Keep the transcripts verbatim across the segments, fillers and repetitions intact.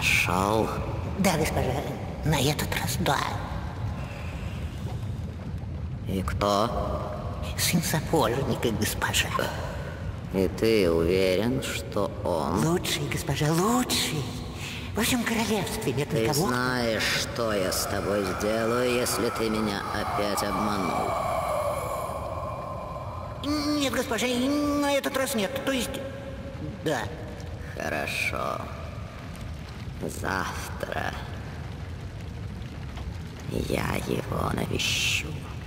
Нашел? Да, госпожа, на этот раз да. И кто? Сын сапожника, госпожа. И ты уверен, что он? Лучший, госпожа, лучший. Во всем королевстве нет ты никого. Ты знаешь, что я с тобой сделаю, если ты меня опять обманул? Нет, госпожа, на этот раз нет. То есть, да. Хорошо. Завтра я его навещу.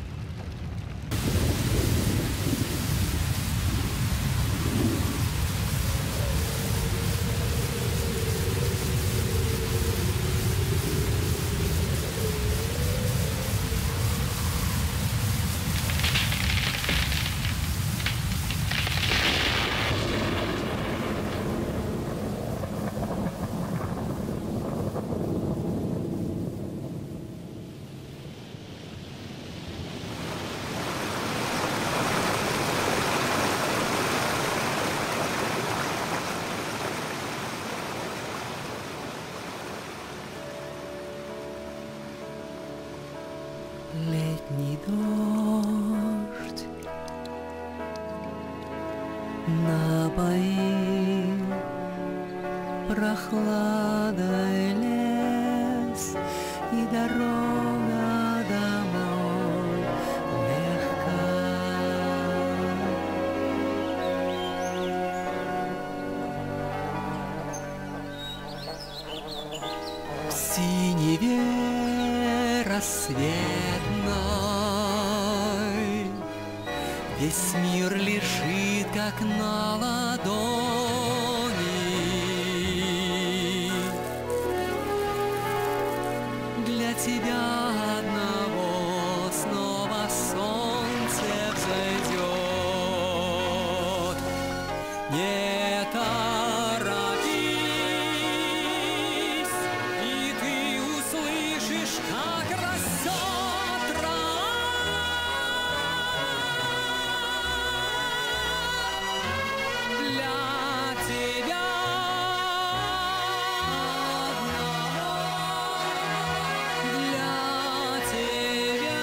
Летний дождь напоил прохладой лес, и дорога домой легка. В синеве рассветной весь мир лежит, как на ладони. Для тебя одного снова солнце взойдет. Не торопись, и ты услышишь, как растет трава. Для тебя одного, для тебя.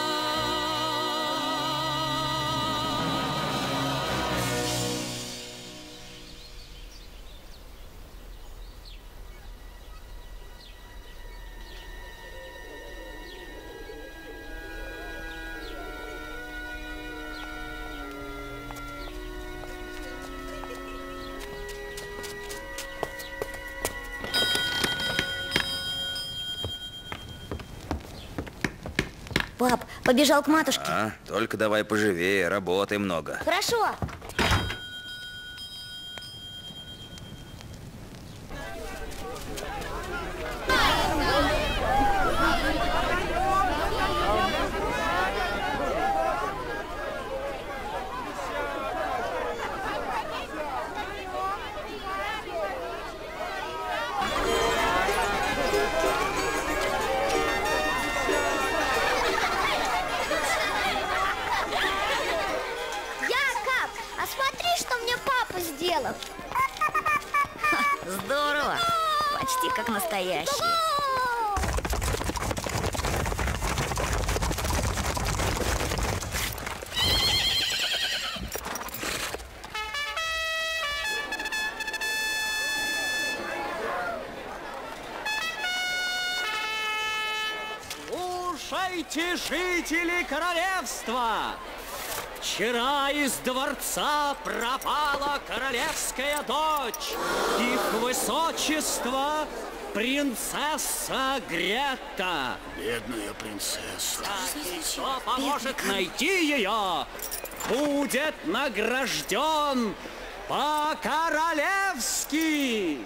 Пап, побежал к матушке. А, только давай поживее, работы много. Хорошо. сделал. Ха, здорово. Почти как настоящий. Слушайте, жители королевства! Вчера из дворца пропала королевская дочь, их высочество принцесса Грета. Бедная принцесса. Всякий, кто поможет найти ее, будет награжден по-королевски.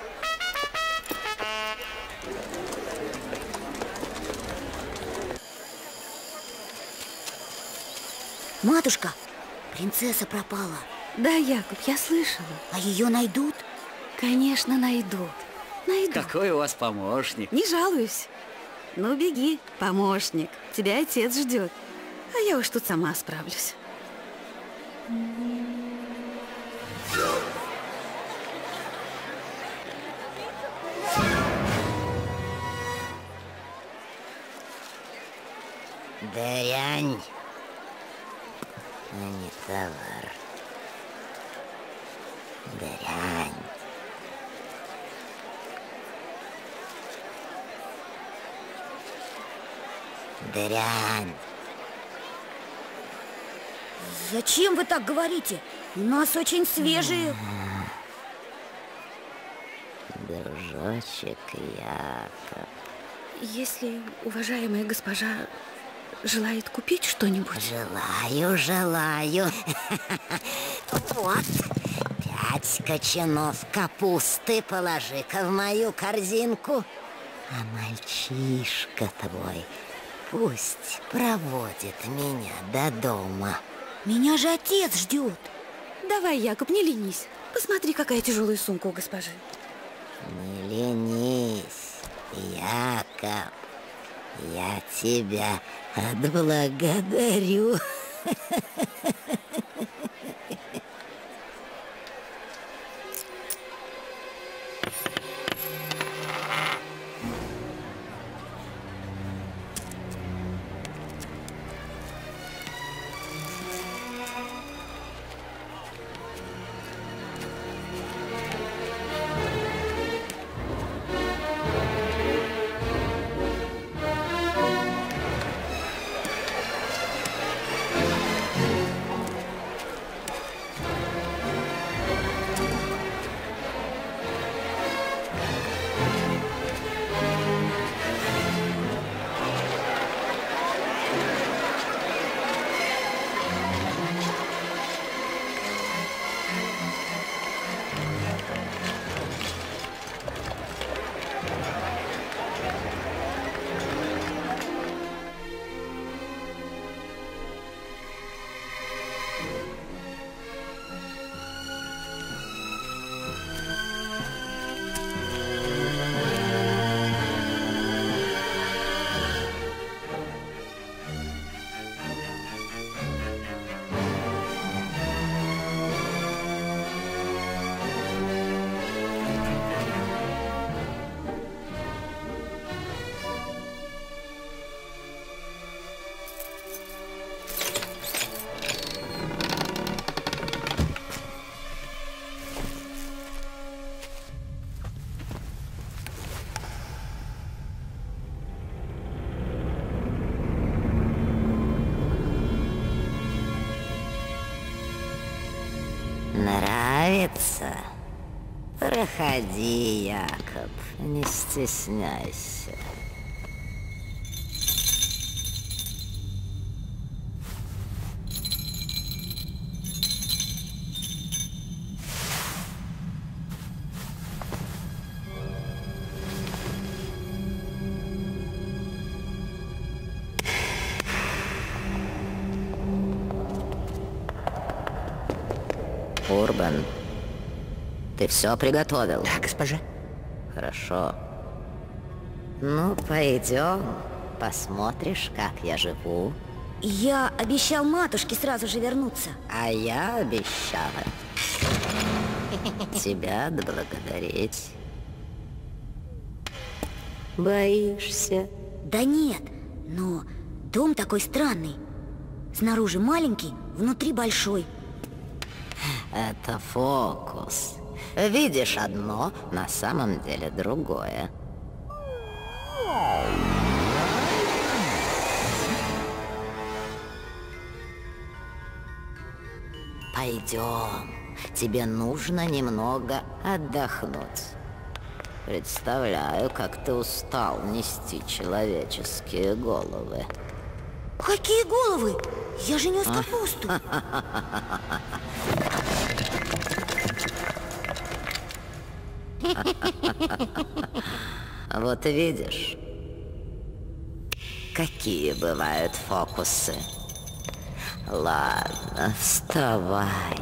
Матушка, принцесса пропала. Да, Якуб, я слышала. А ее найдут? Конечно, найдут. Найдут. Какой у вас помощник. Не жалуюсь. Ну, беги, помощник. Тебя отец ждет. А я уж тут сама справлюсь. Thank you. Дрянь, а не товар. Дрянь. Дрянь. Зачем вы так говорите? У нас очень свежие. Дружочек Якоб. Если уважаемая госпожа желает купить что-нибудь... Желаю, желаю. Вот, пять кочанов капусты положи-ка в мою корзинку. А мальчишка твой пусть проводит меня до дома. Меня же отец ждет. Давай, Якоб, не ленись. Посмотри, какая тяжелая сумка у госпожи. Не ленись, Якоб. Я тебя отблагодарю. Нравится? Проходи, Якоб, не стесняйся. Урбан, ты все приготовил? Да, госпожа. Хорошо. Ну, пойдем, посмотришь, как я живу. Я обещал матушке сразу же вернуться. А я обещала тебя отблагодарить. Боишься? Да нет, но дом такой странный. Снаружи маленький, внутри большой. Это фокус. Видишь одно, на самом деле другое. Пойдем. Тебе нужно немного отдохнуть. Представляю, как ты устал нести человеческие головы. Какие головы? Я же нес капусту. Вот видишь, какие бывают фокусы. Ладно, вставай.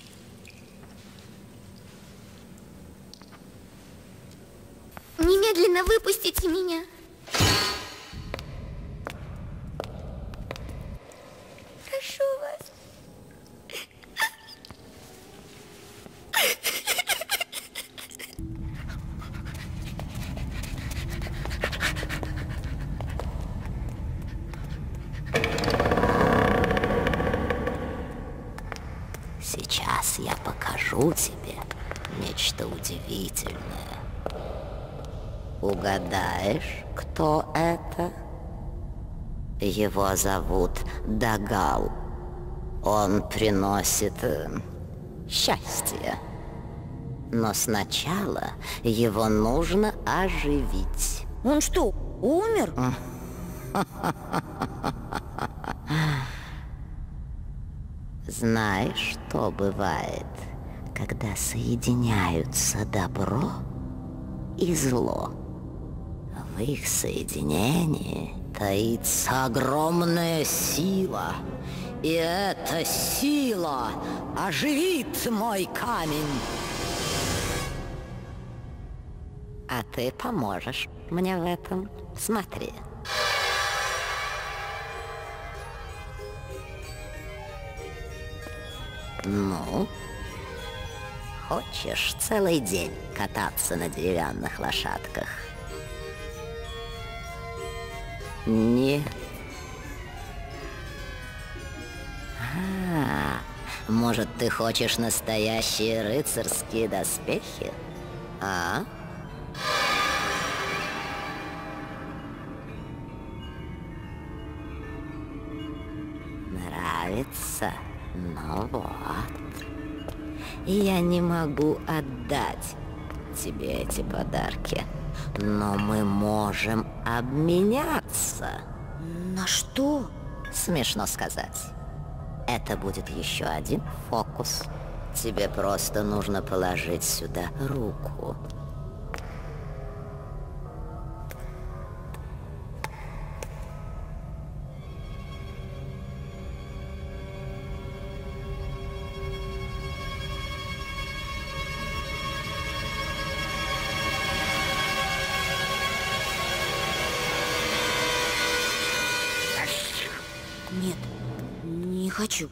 Немедленно Тайна, выпустите меня. Прошу вас. Сейчас я покажу тебе нечто удивительное. Угадаешь, кто это? Его зовут Дагал. Он приносит э, счастье. Но сначала его нужно оживить. Он что, умер? Знаешь, что бывает, когда соединяются добро и зло? В их соединении таится огромная сила. И эта сила оживит мой камень. А ты поможешь мне в этом. Смотри. Ну, хочешь целый день кататься на деревянных лошадках? Нет. А, может, ты хочешь настоящие рыцарские доспехи? А? Нравится? Ну вот. Я не могу отдать тебе эти подарки, но мы можем обменяться. На что? Смешно сказать. Это будет еще один фокус. Тебе просто нужно положить сюда руку. Нет, не хочу.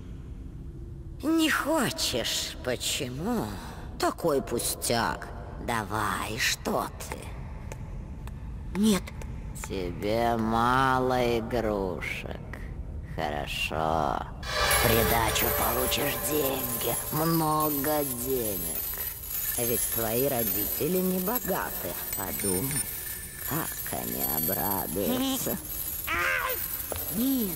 Не хочешь? Почему? Такой пустяк. Давай, что ты? Нет. Тебе мало игрушек. Хорошо. В придачу получишь деньги. Много денег. Ведь твои родители не богаты. Подумай, как они обрадуются. Нет.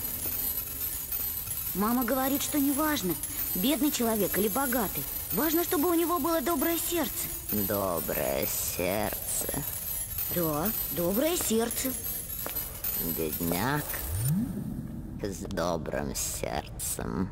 Мама говорит, что не важно, бедный человек или богатый. Важно, чтобы у него было доброе сердце. Доброе сердце. Да, доброе сердце. Бедняк с добрым сердцем.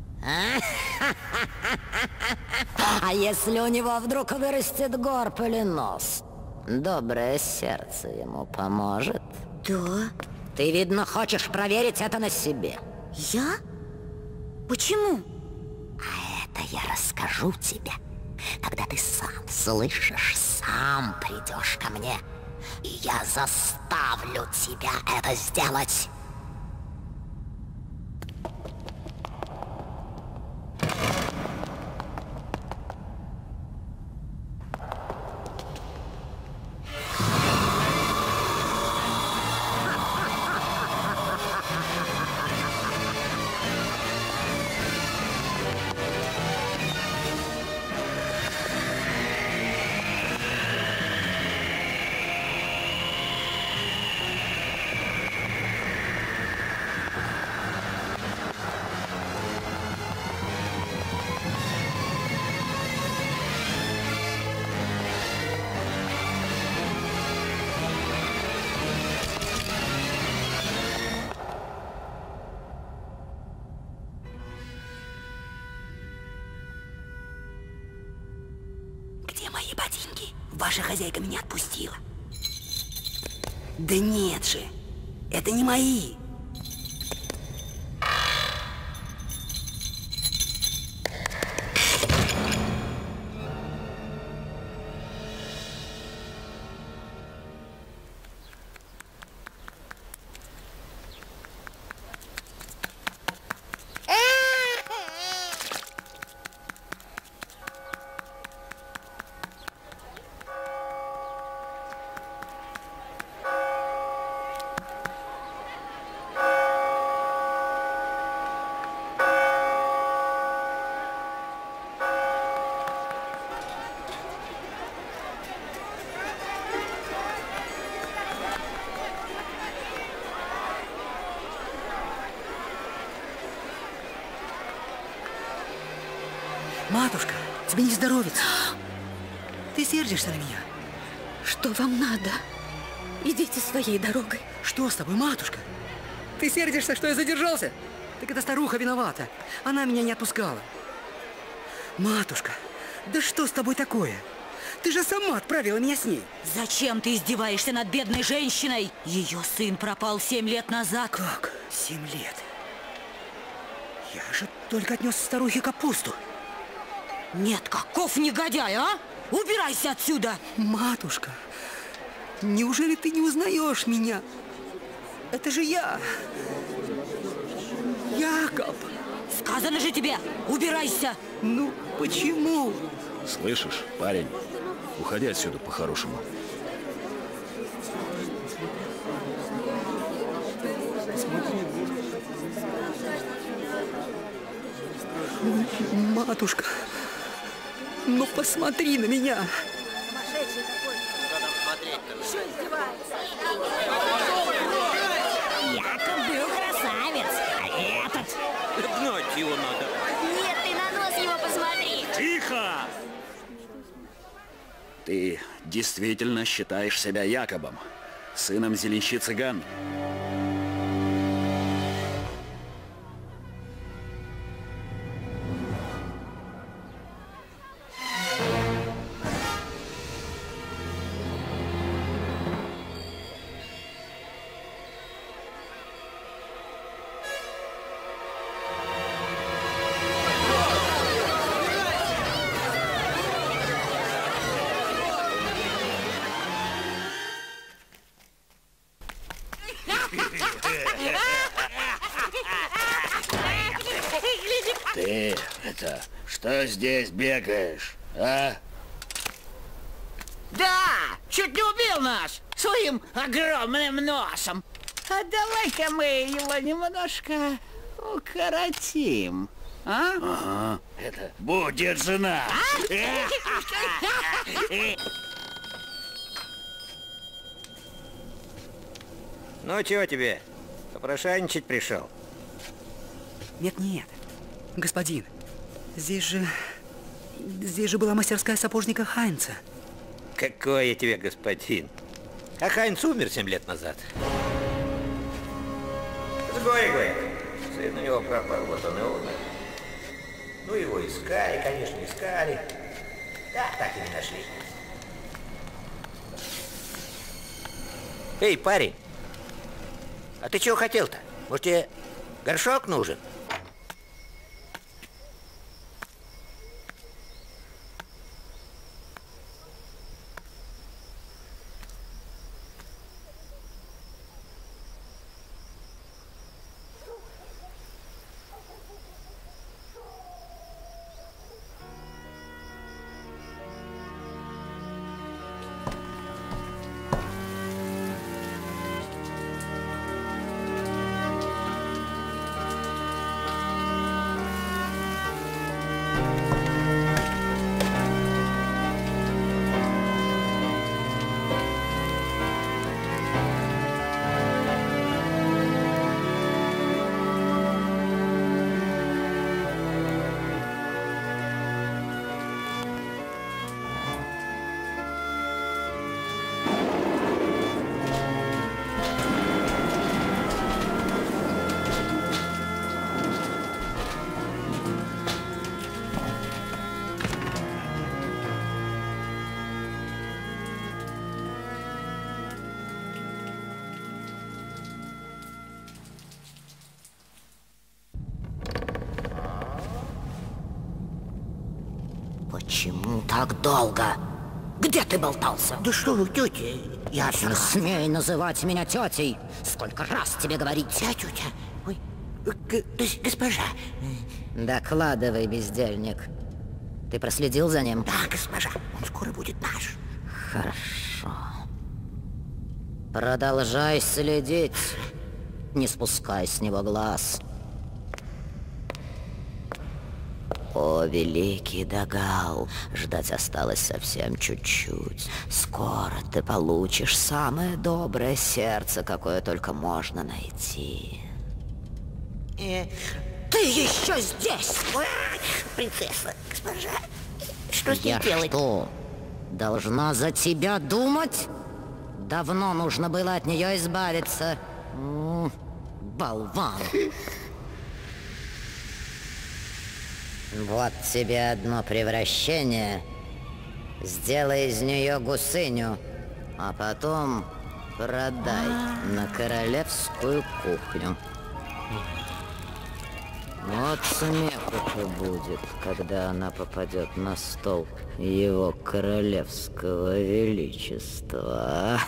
А если у него вдруг вырастет горб или нос? Доброе сердце ему поможет? Да. Ты, видно, хочешь проверить это на себе. Я? Почему? А это я расскажу тебе, когда ты сам слышишь, сам придешь ко мне. И я заставлю тебя это сделать. Мои ботинки. Ваша хозяйка меня отпустила. Да нет же, это не мои. Матушка, тебе не здоровится. Ты сердишься на меня? Что вам надо? Идите своей дорогой. Что с тобой, матушка? Ты сердишься, что я задержался? Так эта старуха виновата. Она меня не отпускала. Матушка, да что с тобой такое? Ты же сама отправила меня с ней. Зачем ты издеваешься над бедной женщиной? Ее сын пропал семь лет назад. Как? Семь лет? Я же только отнес старухе капусту. Нет, каков негодяй, а? Убирайся отсюда! Матушка, неужели ты не узнаешь меня? Это же я. Якоб. Сказано же тебе, убирайся! Ну, почему? Слышишь, парень, уходи отсюда по-хорошему. Матушка, ну посмотри на меня. Якоб был красавец, а этот... Гнать его надо. Нет, ты на нос его посмотри. Тихо! Ты действительно считаешь себя Якобом, сыном зеленщицы Ганны? Ты, это, что здесь бегаешь, а? Да, чуть не убил нас своим огромным носом. А давай-ка мы его немножко укоротим, а? Ага, это будет жена. Ну, чего тебе? Попрошайничать пришел? Нет-нет, господин, здесь же... Здесь же была мастерская сапожника Хайнца. Какой я тебе господин? А Хайнц умер семь лет назад. С горя, сын у него пропал, вот он и умер. Ну, его искали, конечно, искали. Да, так и не нашли. Эй, парень, а ты чего хотел-то? Может, тебе горшок нужен? Почему так долго? Где ты болтался? Да что вы, тетя, я... Не смей называть меня тетей. Сколько раз тебе говорить? Да, тетя. Ой, г- г- госпожа. Докладывай, бездельник. Ты проследил за ним? Да, госпожа, он скоро будет наш. Хорошо. Продолжай следить. Не спускай с него глаз. О, великий Дагал, ждать осталось совсем чуть-чуть. Скоро ты получишь самое доброе сердце, какое только можно найти. Э, Ты еще здесь! ой, принцесса, Госпожа, что с ней Я делать? что, должна за тебя думать? Давно нужно было от нее избавиться. М, Болван. Вот тебе одно превращение. Сделай из нее гусыню, а потом продай на королевскую кухню. Вот смеху-то будет, когда она попадет на стол его королевского величества.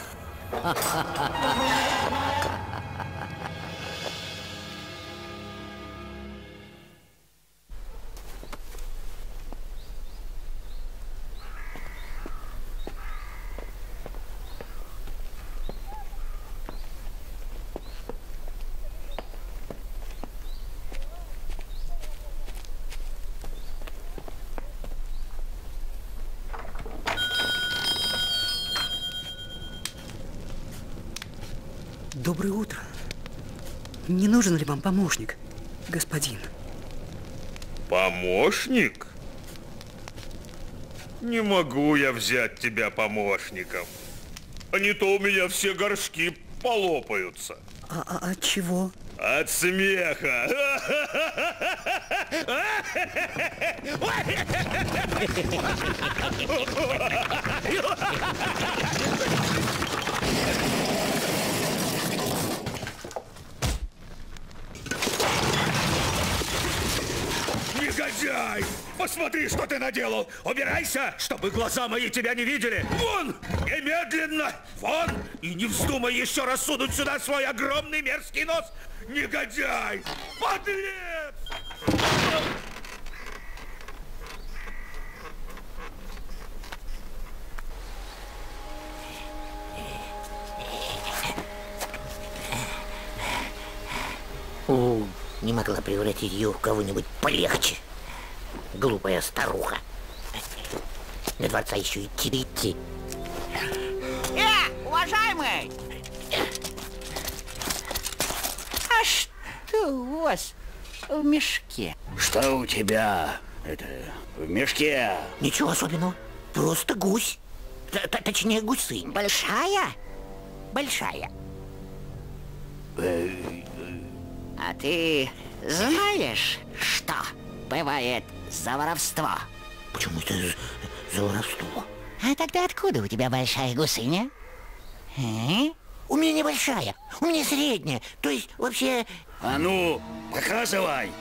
Доброе утро. Не нужен ли вам помощник, господин? Помощник? Не могу я взять тебя помощником. А не то у меня все горшки полопаются. А, а от чего? От смеха. Негодяй! Посмотри, что ты наделал! Убирайся, чтобы глаза мои тебя не видели! Вон! Немедленно! Вон! И не вздумай еще раз сунуть сюда свой огромный мерзкий нос! Негодяй! Подлец! У, не могла превратить ее в кого-нибудь полегче. Глупая старуха. До дворца еще идти идти. Э, уважаемый! А что у вас в мешке? Что у тебя? Это в мешке? Ничего особенного. Просто гусь. Т- т- Точнее, гусынь. Большая? Большая. А ты знаешь, что бывает за воровство? Почему это за воровство? А тогда откуда у тебя большая гусыня? А? У меня небольшая, у меня средняя. То есть вообще... А ну, показывай!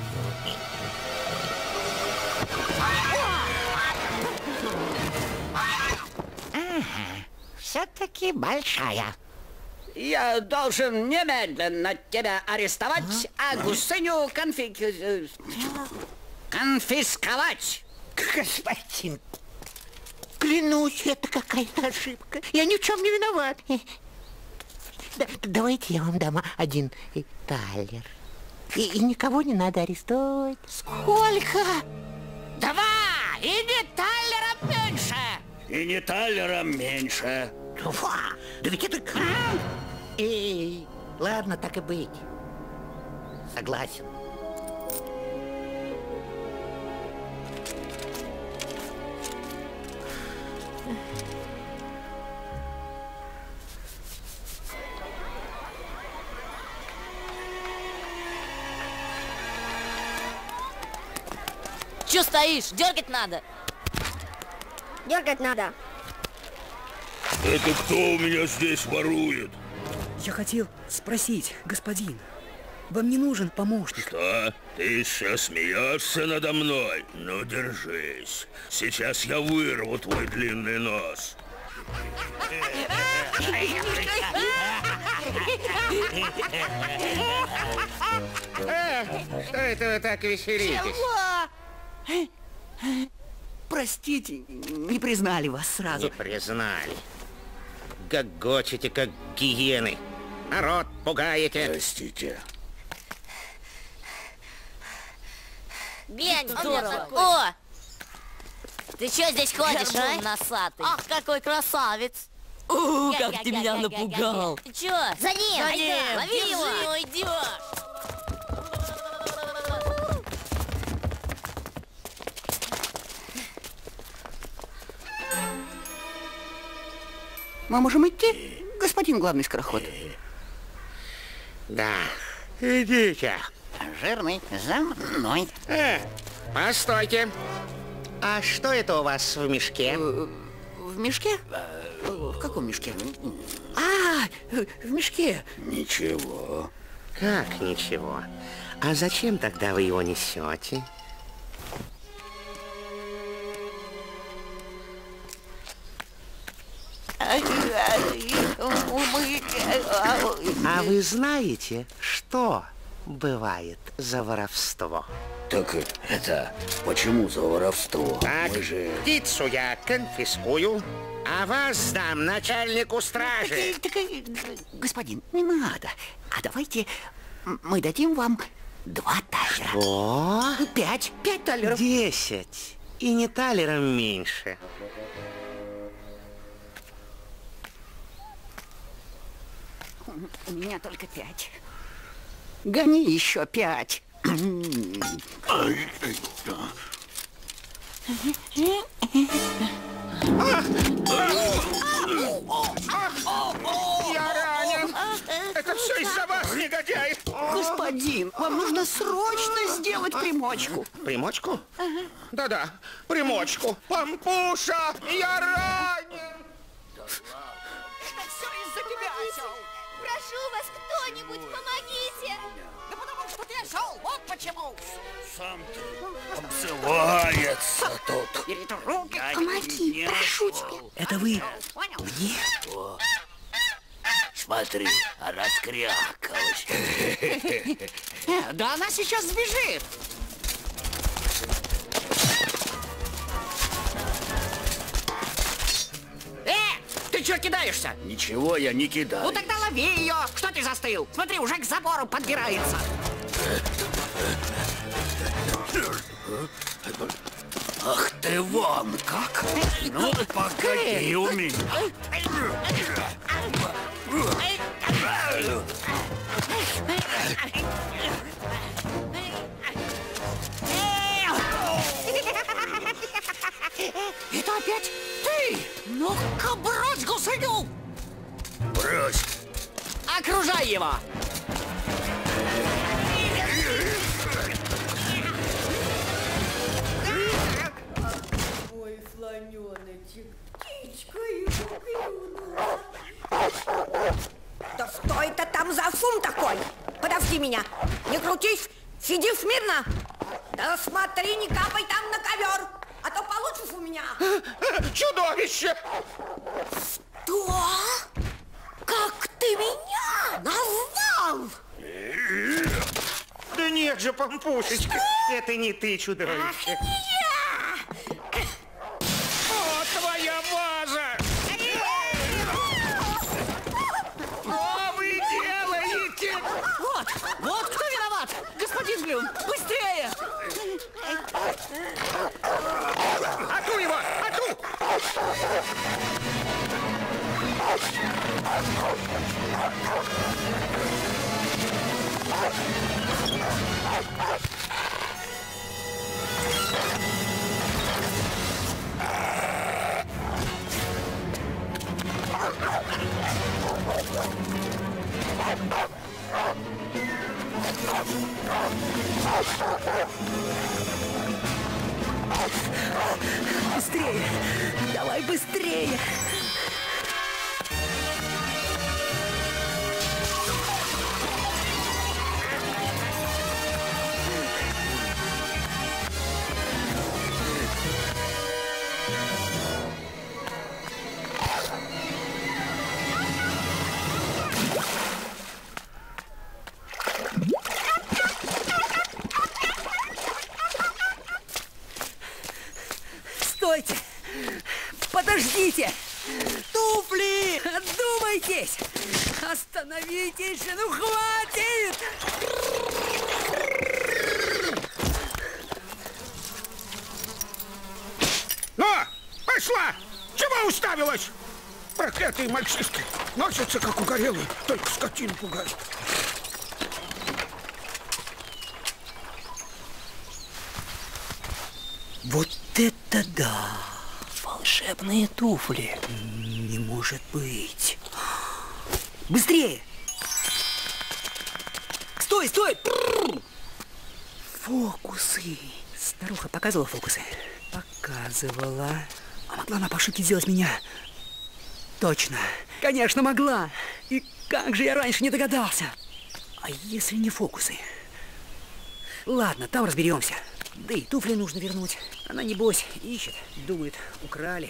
Ага, все-таки большая. Я должен немедленно тебя арестовать, а гусыню конфи... конфисковать. Господин, клянусь, это какая-то ошибка. Я ни в чем не виноват. Да, давайте я вам дам один талер. И, и никого не надо арестовать. Сколько? Два! И не талером меньше! И не талером меньше. Два! Да ведь это... Эй, ладно, так и быть. Согласен. Че стоишь? Дергать надо. Дергать надо. Это кто у меня здесь ворует? Я хотел спросить, господин, вам не нужен помощник? Что? Ты еще смеешься надо мной? Ну, держись. Сейчас я вырву твой длинный нос. Что это вы так веселитесь? Простите, не признали вас сразу. Не признали. Гогочете, как гиены. Народ пугаете. Простите. Глянь, здорово. О! Ты что здесь ходишь, а? Носатый. Ах, какой красавец. О, как ты меня напугал. Ты чё? За ним! За ним! Лови его! Держи, уйдёшь. Мы можем идти, господин главный скороход? Да, идите. Жирный, за мной. Э, постойте. А что это у вас в мешке? В мешке? В каком мешке? А, в мешке. Ничего. Как ничего? А зачем тогда вы его несете? А вы знаете, что бывает за воровство? Так это, почему за воровство? Так, Мы же... птицу я конфискую, а вас сдам начальнику стражи. Так, так, господин, не надо. А давайте мы дадим вам два талера. О, Пять, пять талеров. десять. И не талером меньше. У меня только пять. Гони еще пять. Я ранен! Это все из-за вас, негодяй! Господин, вам нужно срочно сделать примочку. Примочку? Да-да, примочку. Пампуша, я ранен! Все из-за тебя, осел. Прошу вас, кто-нибудь, помогите! Да потому что ты осел, вот почему. Сам ты обзывается тут. Бери руки. Помоги, прошу тебя. Это вы Понял? мне? Смотри, раскрякалась. Э, да она сейчас сбежит. Э, ты что кидаешься? Ничего я не кидаю. Ну тогда лови ее. Что ты застыл? Смотри, уже к забору подбирается. Ах ты вон как! Ну, погоди у меня. Это опять ты? Ну-ка, брось гусыню! Брось! Окружай его! Ой, слоненочек, птичка его Да что это там за шум такой? Подожди меня, не крутись, сиди смирно. Да смотри, не капай там на ковер, а то получишь у меня. Чудовище! Что? Как ты меня назвал? Да нет же, Пампушечка, это не ты, чудовище. О, твоя ваза! Что вы делаете? Вот, вот кто виноват! Господин Блюм, быстрее! Ату его! Ату! Быстрее! Давай быстрее! Стойте! Подождите! Туфли! Отдумайтесь! Остановитесь же, ну хватит! Ну, пошла! Чего уставилась? Проклятые мальчишки! Носятся, как угорелые, только скотину пугают. Вот это да! Волшебные туфли! Не может быть. Быстрее! Стой, стой! Фокусы. Старуха показывала фокусы? Показывала. А могла она по ошибке сделать меня? Точно. Конечно, могла. И как же я раньше не догадался? А если не фокусы? Ладно, там разберемся. Да и туфли нужно вернуть. Она, небось, ищет, думает, украли.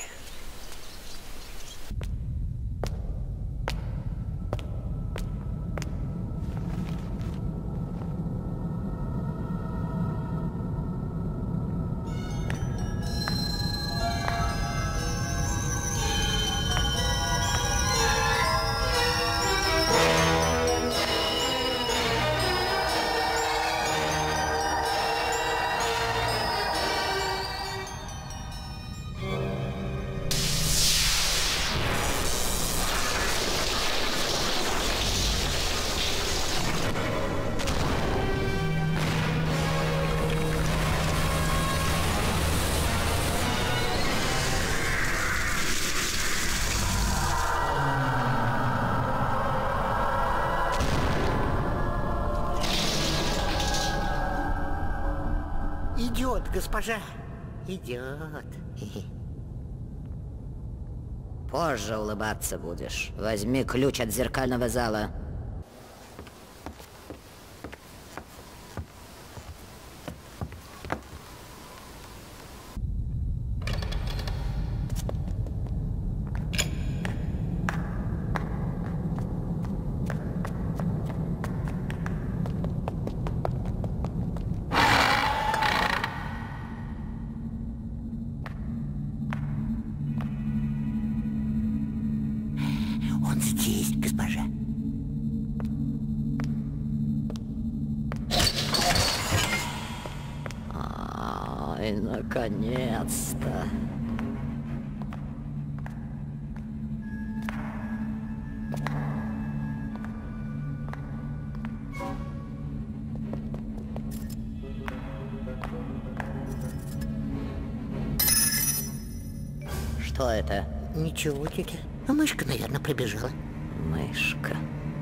Идет, госпожа, идет. Позже улыбаться будешь. Возьми ключ от зеркального зала. Он здесь, госпожа. Ай, наконец-то. Что это? Ничего, тетя. А мышка, наверное, прибежала. Мышка.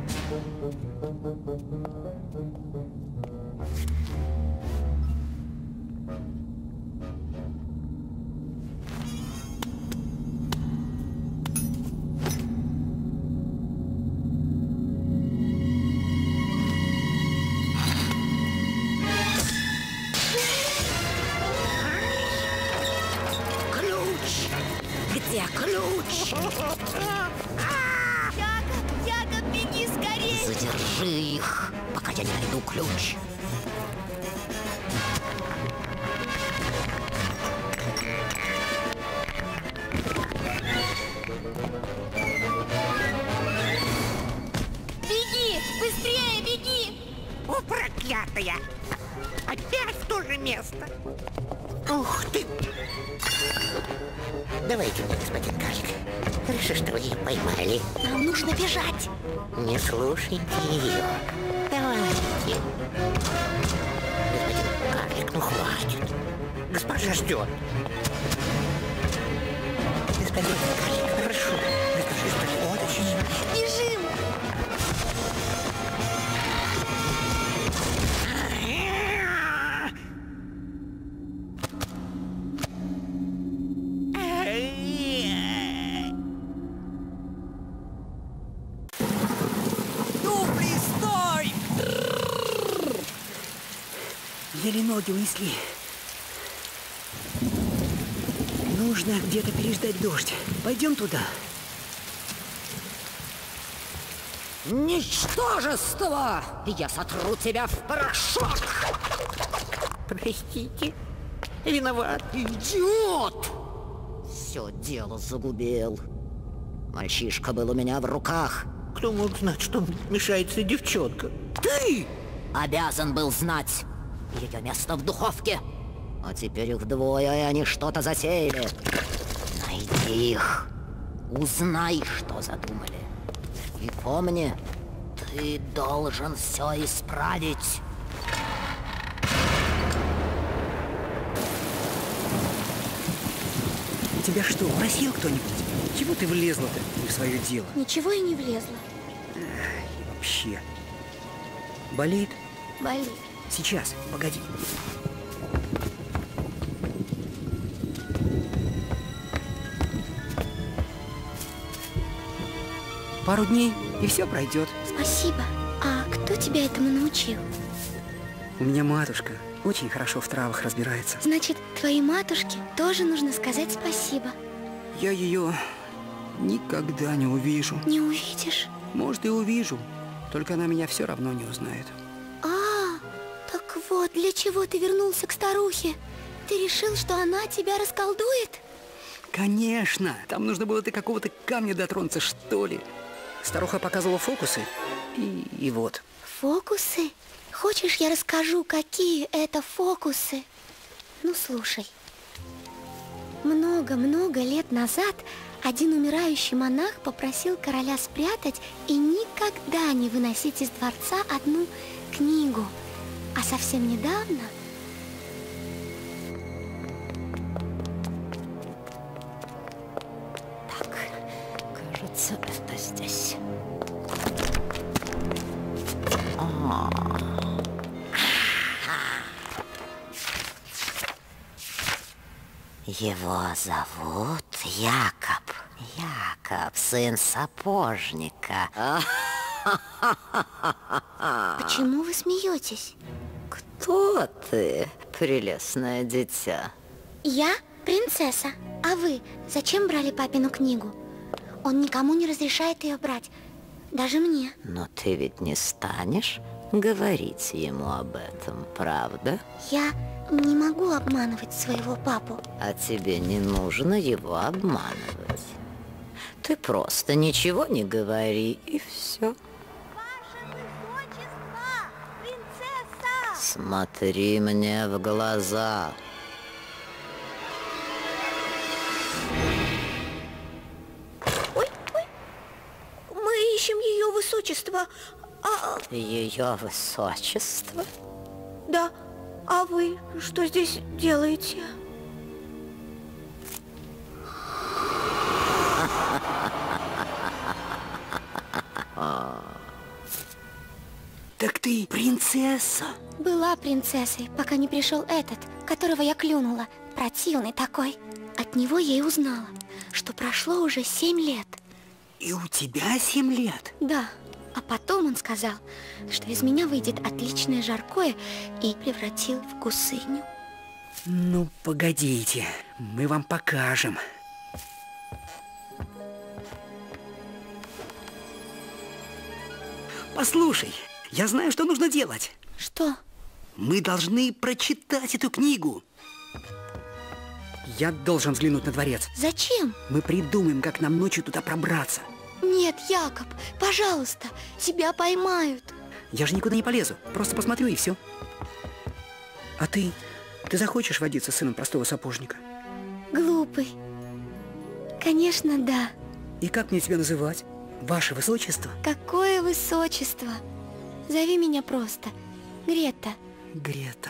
Ключ! Где ключ? Беги скорее! Задержи их, пока я не найду ключ. Беги! Быстрее, беги! О, проклятая! Опять в то же место! Ух ты! Давайте мне, господин карлик. Хорошо, что вы ее поймали. Нам нужно бежать. Не слушайте ее. Давайте. Господин карлик, ну хватит. Госпожа ждет. Господин карлик, прошу. Госпожа ждет очень. Бежим! Еле ноги унесли. Нужно где-то переждать дождь. Пойдем туда. Ничтожество! Я сотру тебя в порошок! Простите. Виноват. Идиот! Все дело загубил. Мальчишка был у меня в руках. Кто мог знать, что мешается девчонка? Ты обязан был знать. Ее место в духовке. А теперь их двое, и они что-то затеяли. Найди их. Узнай, что задумали. И помни, ты должен все исправить. Тебя что, просил кто-нибудь? Чего ты влезла-то не в свое дело? Ничего и не влезла. И вообще. Болит? Болит. Сейчас, погоди. Пару дней, и все пройдет. Спасибо. А кто тебя этому научил? У меня матушка очень хорошо в травах разбирается. Значит, твоей матушке тоже нужно сказать спасибо. Я ее никогда не увижу. Не увидишь? Может, и увижу, только она меня все равно не узнает. А, так вот, для чего ты вернулся к старухе? Ты решил, что она тебя расколдует? Конечно! Там нужно было до какого-то камня дотронуться, что ли. Старуха показывала фокусы, и, и вот. Фокусы? Хочешь, я расскажу, какие это фокусы? Ну, слушай. Много-много лет назад один умирающий монах попросил короля спрятать и никогда не выносить из дворца одну книгу. А совсем недавно... Так, кажется, это здесь. О. Его зовут Якоб. Якоб, сын сапожника. Почему вы смеетесь? Кто ты, прелестное дитя? Я принцесса. А вы зачем брали папину книгу? Он никому не разрешает ее брать. Даже мне. Но ты ведь не станешь говорить ему об этом, правда? Я не могу обманывать своего папу. А тебе не нужно его обманывать. Ты просто ничего не говори, и все. Ваше высочество, принцесса! Смотри мне в глаза. Ой, ой. Мы ищем ее высочество. А... Ее высочество? Да. А вы что здесь делаете? Так ты принцесса? Была принцессой, пока не пришел этот, которого я клюнула. Противный такой. От него я и узнала, что прошло уже семь лет. И у тебя семь лет? Да. А потом он сказал, что из меня выйдет отличное жаркое, и превратил в гусыню. Ну, погодите, мы вам покажем. Послушай, я знаю, что нужно делать. Что? Мы должны прочитать эту книгу. Я должен взглянуть на дворец. Зачем? Мы придумаем, как нам ночью туда пробраться. Нет, Якоб, пожалуйста, тебя поймают. Я же никуда не полезу, просто посмотрю и все. А ты, ты захочешь водиться с сыном простого сапожника? Глупый. Конечно, да. И как мне тебя называть? Ваше высочество? Какое высочество? Зови меня просто Грета. Грета.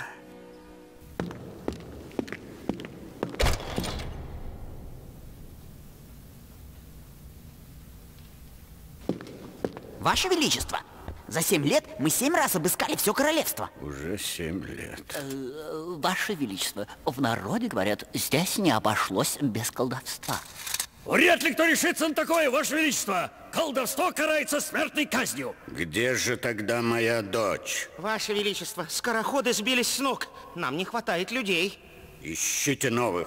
Ваше Величество, за семь лет мы семь раз обыскали все королевство. Уже семь лет. Э, Ваше Величество, в народе говорят, здесь не обошлось без колдовства. Вряд ли кто решится на такое, Ваше Величество! Колдовство карается смертной казнью. Где же тогда моя дочь? Ваше Величество, скороходы сбились с ног. Нам не хватает людей. Ищите новых.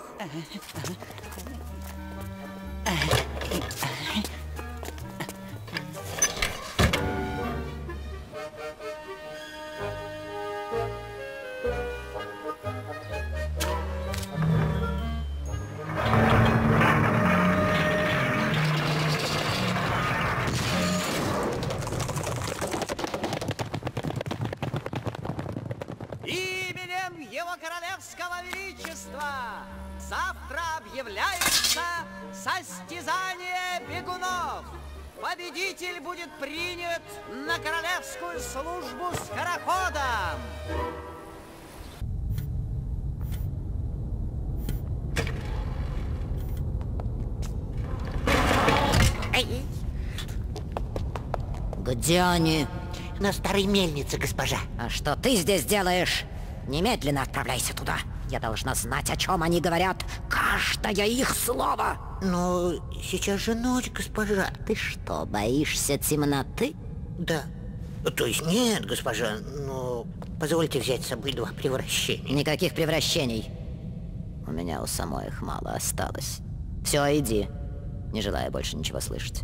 Именем Его Королевского Величества завтра объявляется состязание бегунов. Победитель будет принят на королевскую службу скороходом. Где они? На старой мельнице, госпожа. А что ты здесь делаешь? Немедленно отправляйся туда. Я должна знать, о чем они говорят. Каждое их слово. Но сейчас же ночь, госпожа. Ты что, боишься темноты? Да. То есть нет, госпожа, но позвольте взять с собой два превращения. Никаких превращений. У меня у самой их мало осталось. Все, иди. Не желаю больше ничего слышать.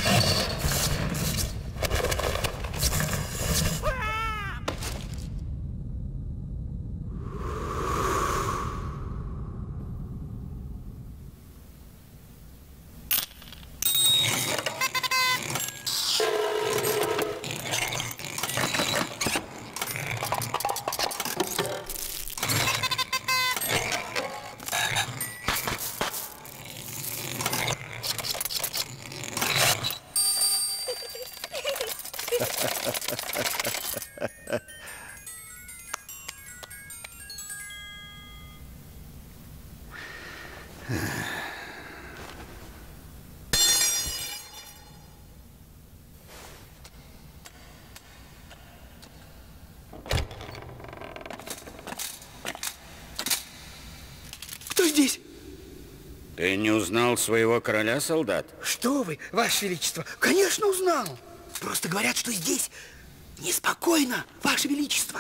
Кто здесь? Ты не узнал своего короля, солдат? Что вы, Ваше Величество? Конечно, узнал. Просто говорят, что здесь неспокойно, Ваше Величество.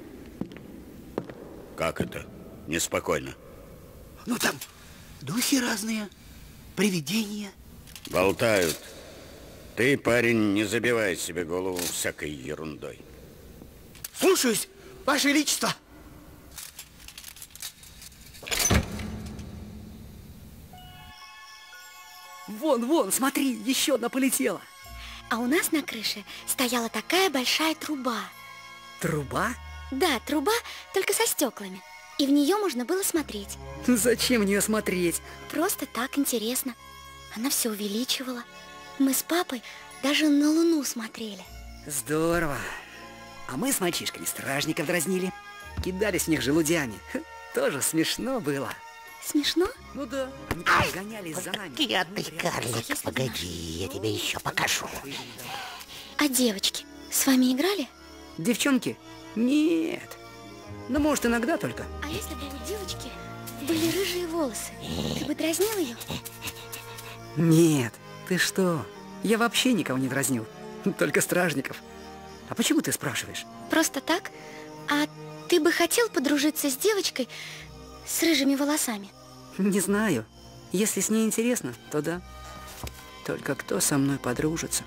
Как это? Неспокойно. Ну, там духи разные, привидения. Болтают. Ты, парень, не забивай себе голову всякой ерундой. Слушаюсь, Ваше Величество. Вон, вон, смотри, еще одна полетела. А у нас на крыше стояла такая большая труба. Труба? Да, труба, только со стеклами. И в нее можно было смотреть. Ну зачем в нее смотреть? Просто так интересно. Она все увеличивала. Мы с папой даже на Луну смотрели. Здорово. А мы с мальчишками стражников дразнили. Кидались в них желудями. Тоже смешно было. Смешно? Ну да. Они Ай, гонялись за нами. Пьяный карлик, погоди, я тебе еще покажу. А девочки с вами играли? Девчонки? Нет. Ну, может, иногда только. А если бы у девочки были рыжие волосы, ты бы дразнил ее? Нет. Ты что? Я вообще никого не дразнил. Только стражников. А почему ты спрашиваешь? Просто так? А ты бы хотел подружиться с девочкой с рыжими волосами? Не знаю. Если с ней интересно, то да. Только кто со мной подружится?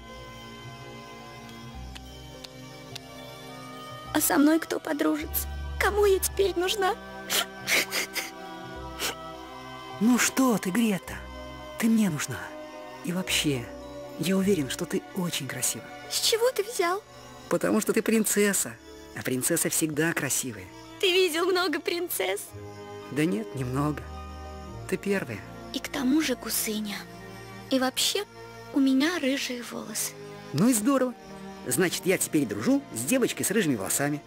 А со мной кто подружится? Кому я теперь нужна? Ну что ты, Грета? Ты мне нужна. И вообще, я уверен, что ты очень красива. С чего ты взял? Потому что ты принцесса. А принцесса всегда красивая. Ты видел много принцесс? Да нет, немного. Ты первая. И к тому же гусыня. И вообще, у меня рыжие волосы. Ну и здорово. Значит, я теперь дружу с девочкой с рыжими волосами.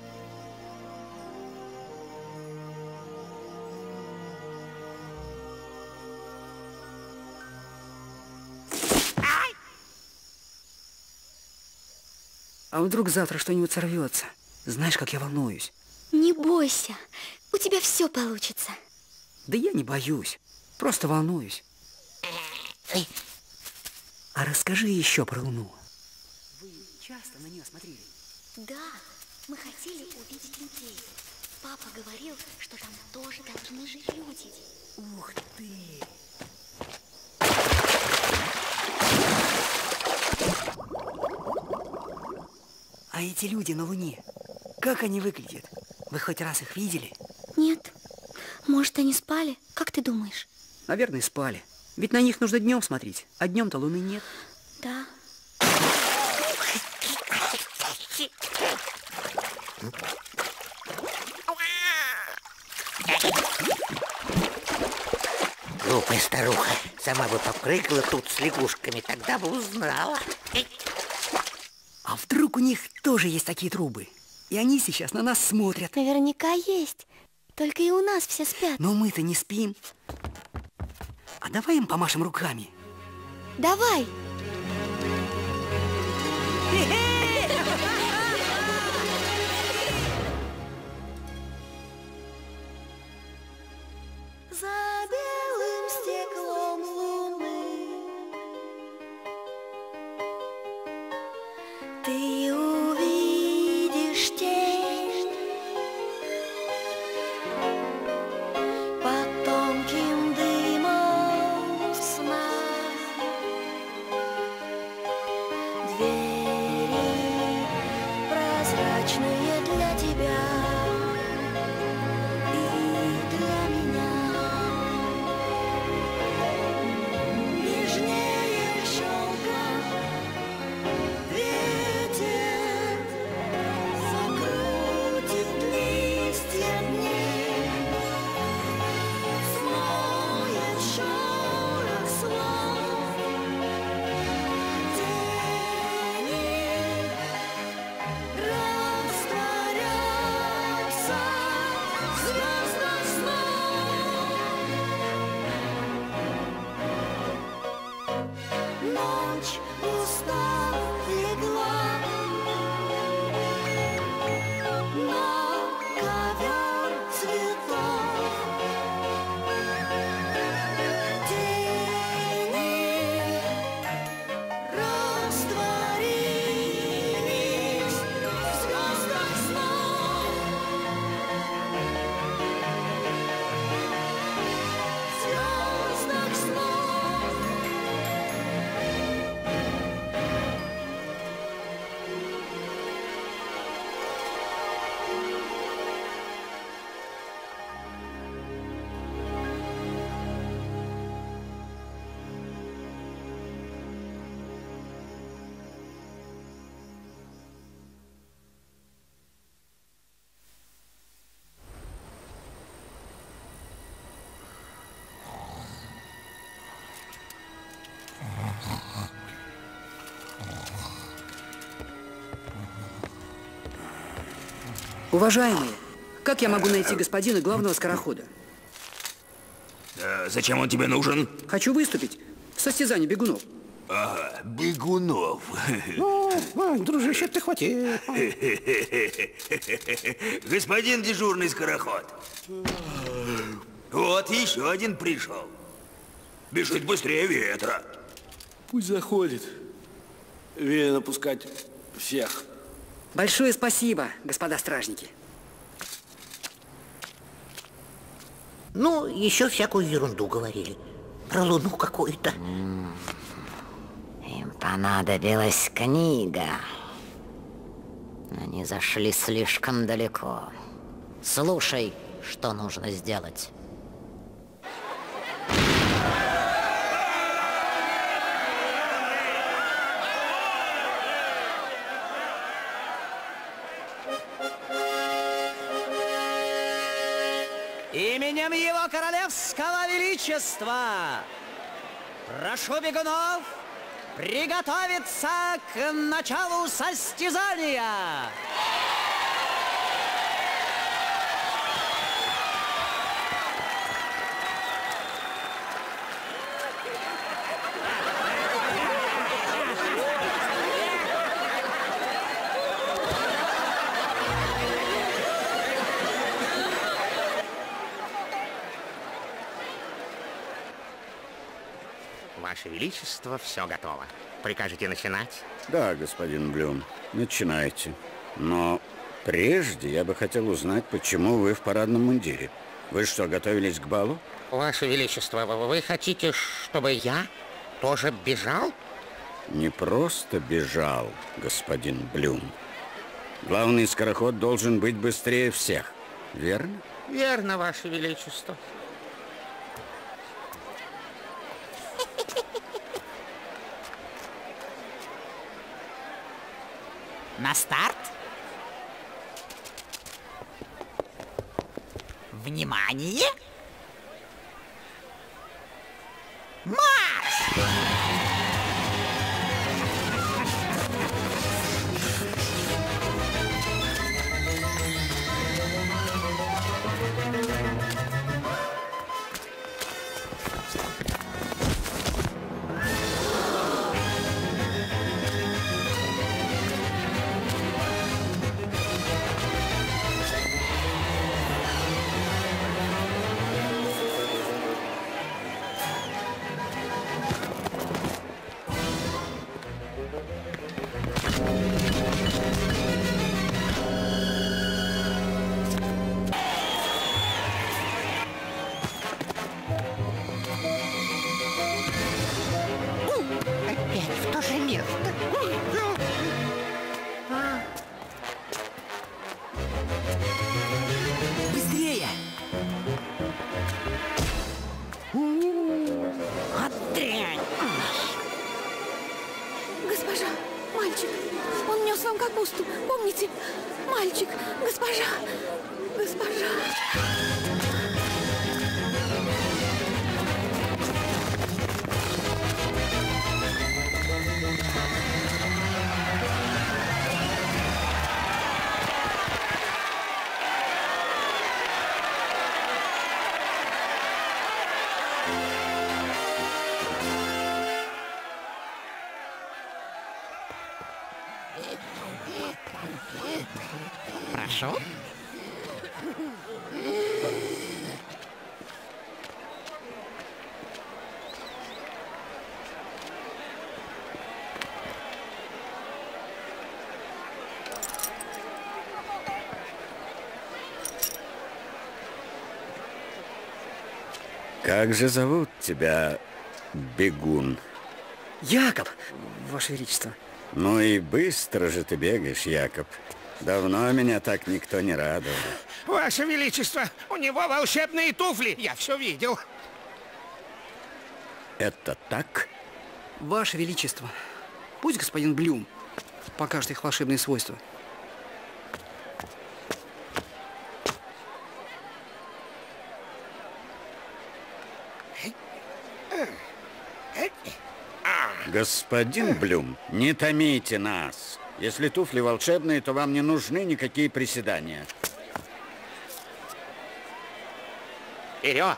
А вдруг завтра что-нибудь сорвется? Знаешь, как я волнуюсь. Не бойся, у тебя все получится. Да я не боюсь, просто волнуюсь. А расскажи еще про Луну. Вы часто на нее смотрели? Да, мы хотели увидеть людей. Папа говорил, что там тоже должны жить люди. Ух ты! А эти люди на Луне, как они выглядят? Вы хоть раз их видели? Нет. Может, они спали? Как ты думаешь? Наверное, спали. Ведь на них нужно днем смотреть, а днем-то Луны нет. Да. Глупая старуха. Сама бы попрыгала тут с лягушками, тогда бы узнала. А вдруг у них тоже есть такие трубы? И они сейчас на нас смотрят. Наверняка есть. Только и у нас все спят. Но мы-то не спим. А давай им помашем руками. Давай. Ты увидишь тень под тонким дымом сна. Двери прозрачные для тебя и для меня. Нежнее шелка ветер закрутит листья дней, смоет шорох слов. Тени растворятся в звездах снов. Ночь устав легла на ковер цветов. Тени растворились в звездах снов. В звездах снов. Уважаемые, как я могу найти господина главного скорохода? А зачем он тебе нужен? Хочу выступить в состязании бегунов. Ага, бегунов. Ну, а, дружище, ты хватил. Господин дежурный скороход. Вот еще один пришел. Бежит быстрее ветра. Пусть заходит. Велено пускать всех. Большое спасибо, господа стражники. Ну, еще всякую ерунду говорили. Про луну какую-то. Им понадобилась книга. Они зашли слишком далеко. Слушай, что нужно сделать. Именем его королевского величества прошу бегунов приготовиться к началу состязания. Ваше Величество, все готово. Прикажете начинать? Да, господин Блюм, начинайте. Но прежде я бы хотел узнать, почему вы в парадном мундире. Вы что, готовились к балу? Ваше Величество, вы хотите, чтобы я тоже бежал? Не просто бежал, господин Блюм. Главный скороход должен быть быстрее всех, верно? Верно, Ваше Величество. На старт. Внимание! Марш! Госпожа, мальчик, он нес вам капусту. Помните? Мальчик, госпожа, госпожа. Прошу. Как же зовут тебя, бегун? Якоб, Ваше Величество. Ну и быстро же ты бегаешь, Якоб. Давно меня так никто не радовал. Ваше Величество, у него волшебные туфли. Я все видел. Это так? Ваше Величество, пусть господин Блюм покажет их волшебные свойства. Господин Блюм, не томите нас. Если туфли волшебные, то вам не нужны никакие приседания. Вперед!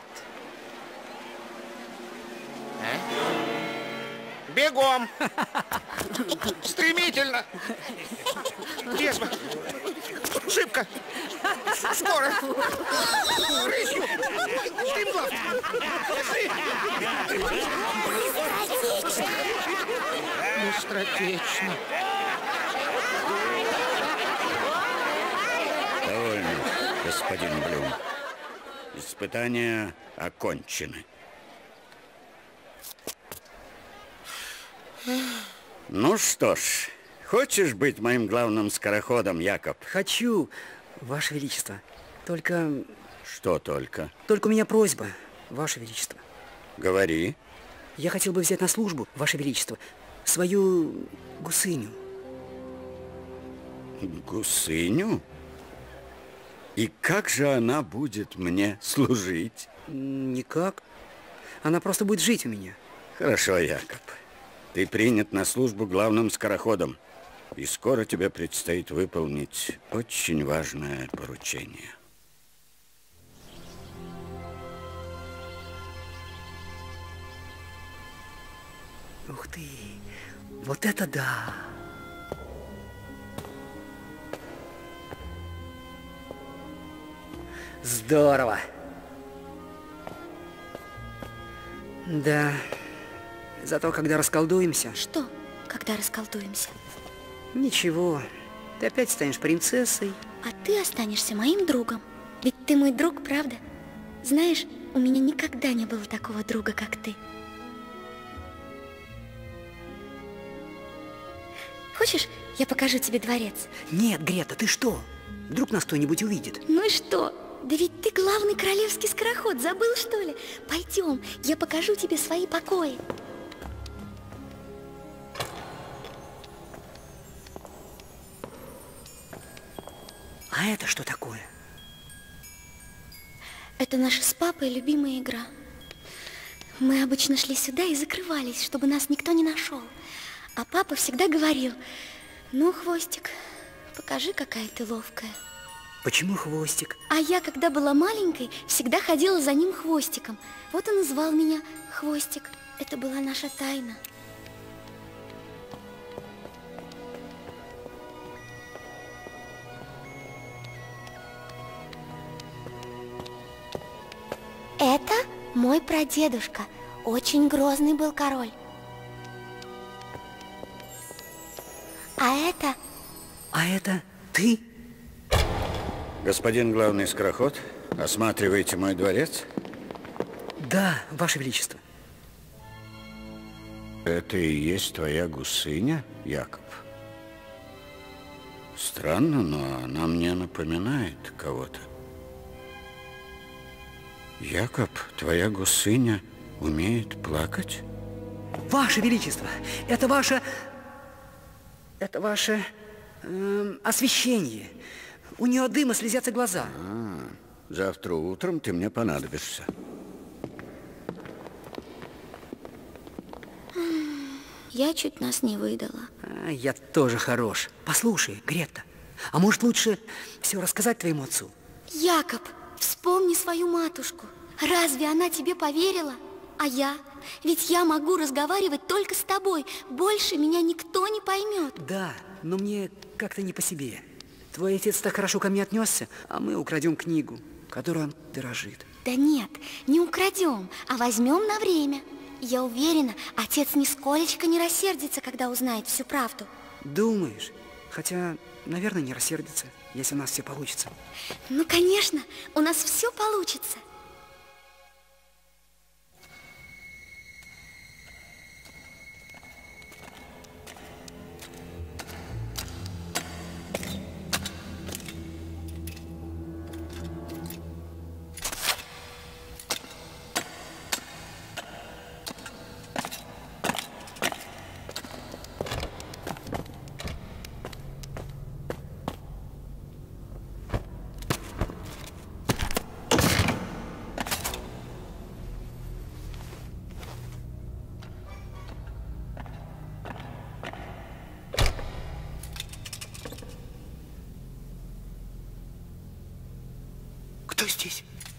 Бегом! Стремительно! Резво! Шибко! Скоро! Рысью! Стремглав! Быстротечно. Довольно, господин Блюм. Испытания окончены. Ну что ж, хочешь быть моим главным скороходом, Якоб? Хочу, Ваше Величество. Только... Что только? Только у меня просьба, Ваше Величество. Говори. Я хотел бы взять на службу, Ваше Величество, свою гусыню. Гусыню? И как же она будет мне служить? Никак. Она просто будет жить у меня. Хорошо, Якоб. Ты принят на службу главным скороходом. И скоро тебе предстоит выполнить очень важное поручение. Ух ты! Вот это да! Здорово! Да. Зато когда расколдуемся... Что, когда расколдуемся? Ничего. Ты опять станешь принцессой. А ты останешься моим другом. Ведь ты мой друг, правда? Знаешь, у меня никогда не было такого друга, как ты. Хочешь, я покажу тебе дворец? Нет, Грета, ты что? Вдруг нас кто-нибудь увидит? Ну и что? Да ведь ты главный королевский скороход, забыл, что ли? Пойдем, я покажу тебе свои покои. А это что такое? Это наша с папой любимая игра. Мы обычно шли сюда и закрывались, чтобы нас никто не нашел. А папа всегда говорил: ну, Хвостик, покажи, какая ты ловкая. Почему Хвостик? А я, когда была маленькой, всегда ходила за ним хвостиком. Вот он и звал меня Хвостик. Это была наша тайна. Это мой прадедушка. Очень грозный был король. А это... А это ты? Господин главный скороход, осматриваете мой дворец? Да, Ваше Величество. Это и есть твоя гусыня, Якоб? Странно, но она мне напоминает кого-то. Якоб, твоя гусыня умеет плакать? Ваше Величество, это ваша... Это ваше э, освещение. У нее от дыма слезятся глаза. А, завтра утром ты мне понадобишься. Я чуть нас не выдала. А, я тоже хорош. Послушай, Гретта, а может лучше все рассказать твоему отцу? Якоб, вспомни свою матушку. Разве она тебе поверила? А я? Ведь я могу разговаривать только с тобой. Больше меня никто не поймет. Да, но мне как-то не по себе. Твой отец так хорошо ко мне отнесся, а мы украдем книгу, которую он дорожит. Да нет, не украдем, а возьмем на время. Я уверена, отец нисколечко не рассердится, когда узнает всю правду. Думаешь? Хотя, наверное, не рассердится, если у нас все получится. Ну, конечно, у нас все получится. Кто здесь?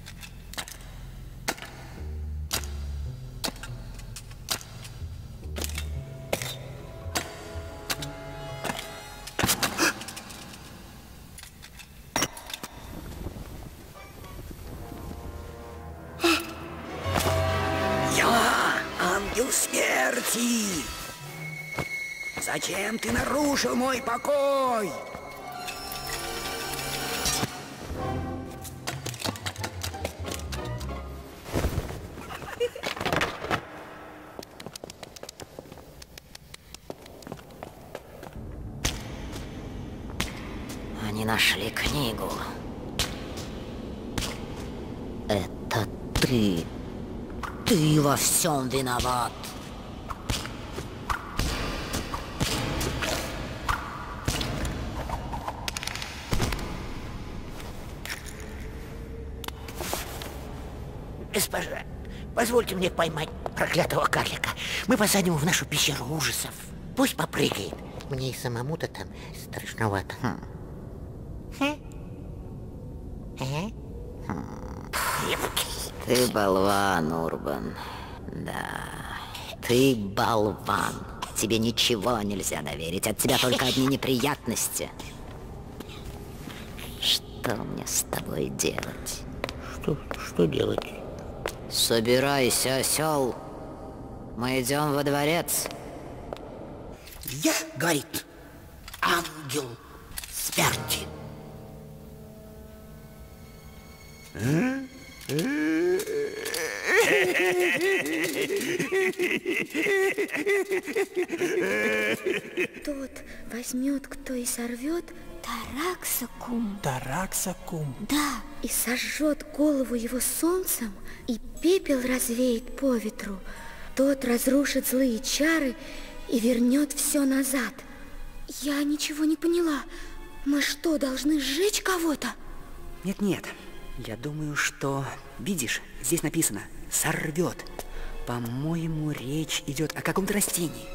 Я ангел смерти! Зачем ты нарушил мой покой? Они нашли книгу. Это ты. Ты во всем виноват. Госпожа, позвольте мне поймать проклятого карлика. Мы посадим его в нашу пещеру ужасов. Пусть попрыгает. Мне и самому-то там страшновато. Хм. Хм. Хм. Ты болван, Урбан. Да, ты болван. Тебе ничего нельзя доверить. От тебя только одни неприятности. Что мне с тобой делать? Что, что делать? Собирайся, осел. Мы идем во дворец. Я, говорит, ангел смерти. Тот возьмет, кто и сорвет Тараксакум. Тараксакум? Да, и сожжет голову его солнцем, и пепел развеет по ветру. Тот разрушит злые чары и вернет все назад. Я ничего не поняла. Мы что, должны сжечь кого-то? Нет-нет, я думаю, что... Видишь, здесь написано «сорвет». По-моему, речь идет о каком-то растении.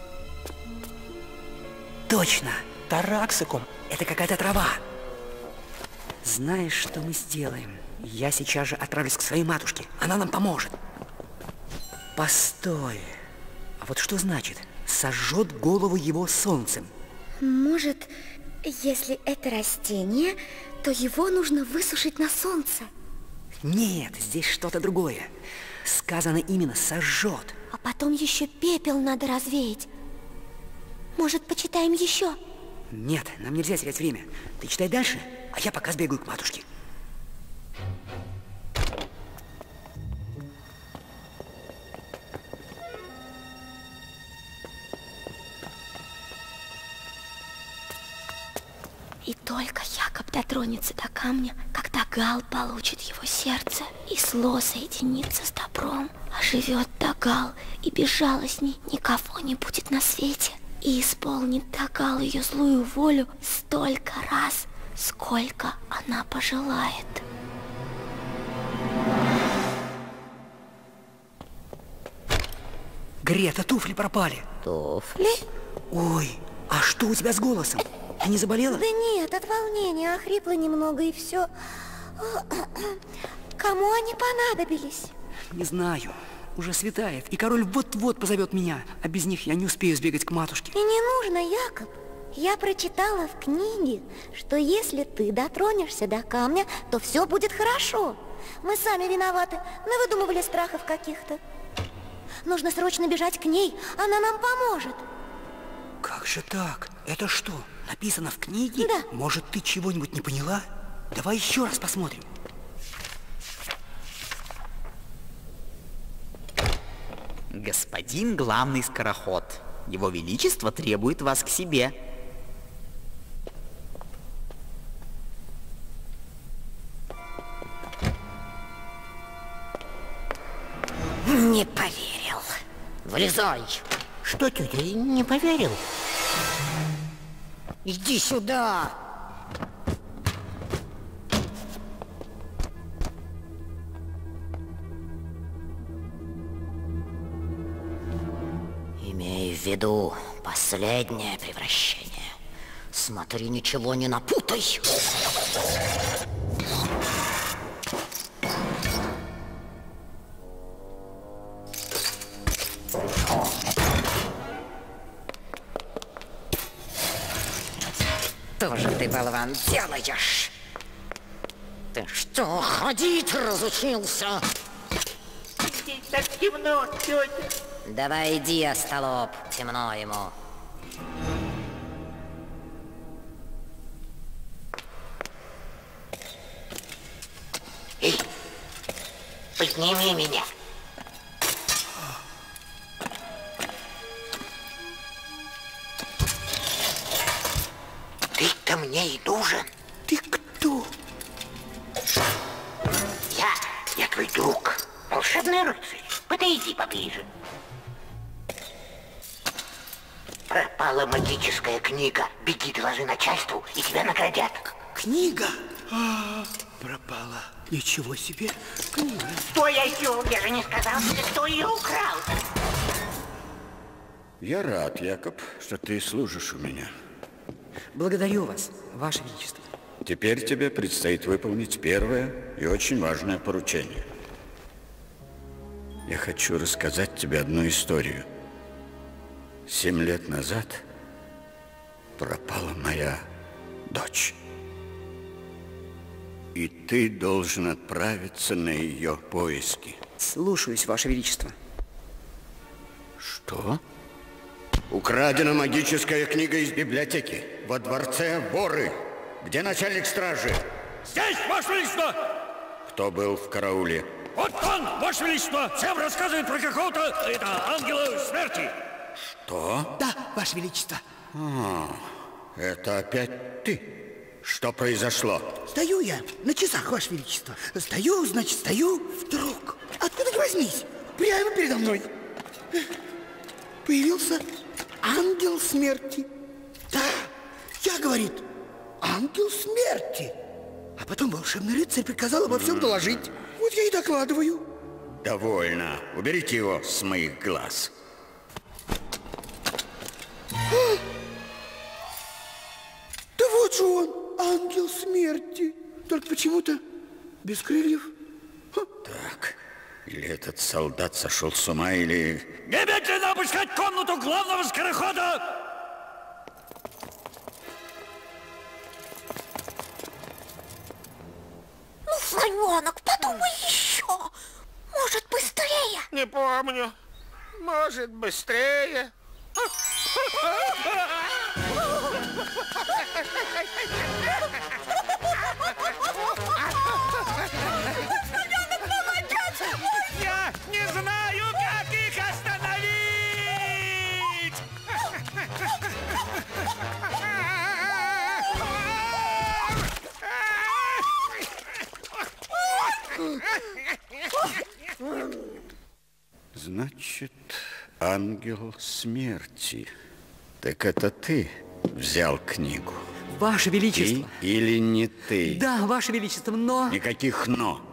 Точно! Тараксакум. Это какая-то трава. Знаешь, что мы сделаем? Я сейчас же отправлюсь к своей матушке. Она нам поможет. Постой. А вот что значит «сожжет голову его солнцем»? Может, если это растение, то его нужно высушить на солнце. Нет, здесь что-то другое. Сказано именно «сожжет». А потом еще пепел надо развеять. Может, почитаем еще? Нет, нам нельзя терять время. Ты читай дальше, а я пока сбегаю к матушке. И только Якоб дотронется до камня, когда Гал получит его сердце, и зло соединится с добром. Оживет Дагал, и безжалостней никого не будет на свете. и исполнит Дагал ее злую волю столько раз, сколько она пожелает. Грета, туфли пропали. Туфли? Ой, а что у тебя с голосом? Ты не заболела? Да нет, от волнения охрипла немного и все. Кому они понадобились? Не знаю. Уже светает, и король вот-вот позовет меня, а без них я не успею сбегать к матушке. И не нужно, Якоб. Я прочитала в книге, что если ты дотронешься до камня, то все будет хорошо. Мы сами виноваты, навыдумывали страхов каких-то. Нужно срочно бежать к ней, она нам поможет. Как же так? Это что, написано в книге? Да. Может, ты чего-нибудь не поняла? Давай еще раз посмотрим. Господин главный скороход, Его Величество требует вас к себе. Не поверил. Вылезай. Что, тетя, не поверил? Иди сюда. Имей в виду последнее превращение. Смотри, ничего не напутай. Что же ты, болван, делаешь? Ты что, ходить разучился? Здесь так темно, тетя. Давай иди, остолоп, темно ему. Эй, подними меня. Ты-то мне и нужен. Ты кто? Я, я твой друг, волшебный рыцарь. Подойди поближе. Пропала магическая книга. Беги, доложи начальству, и тебя наградят. Книга? А, пропала. Ничего себе. Книга. Стой, Айзю, я же не сказал, что кто ее украл. Я рад, Якоб, что ты служишь у меня. Благодарю вас, Ваше Величество. Теперь тебе предстоит выполнить первое и очень важное поручение. Я хочу рассказать тебе одну историю. Семь лет назад пропала моя дочь. И ты должен отправиться на ее поиски. Слушаюсь, Ваше Величество. Что? Украдена магическая книга из библиотеки. Во дворце воры. Где начальник стражи? Здесь, Ваше Величество! Кто был в карауле? Вот он, Ваше Величество! Всем рассказывает про какого-то, это, ангела смерти. Что? Да, Ваше Величество. А, это опять ты? Что произошло? Стою я на часах, Ваше Величество. Стою, значит, стою. Вдруг, откуда ни возьмись, прямо передо мной появился ангел смерти. Да, я, говорит, ангел смерти. А потом волшебный рыцарь приказал обо всем доложить. Вот я и докладываю. Довольно. Уберите его с моих глаз. А! Да вот же он, ангел смерти. Только почему-то без крыльев. Так, или этот солдат сошел с ума, или... Немедленно обыскать комнату главного скорохода! Ну, Франенок, подумай еще. Может, быстрее? Не помню. Может, быстрее. Я не знаю, как их остановить! Значит, ангел смерти. Так это ты взял книгу? Ваше Величество. Ты или не ты? Да, Ваше Величество, но... Никаких «но».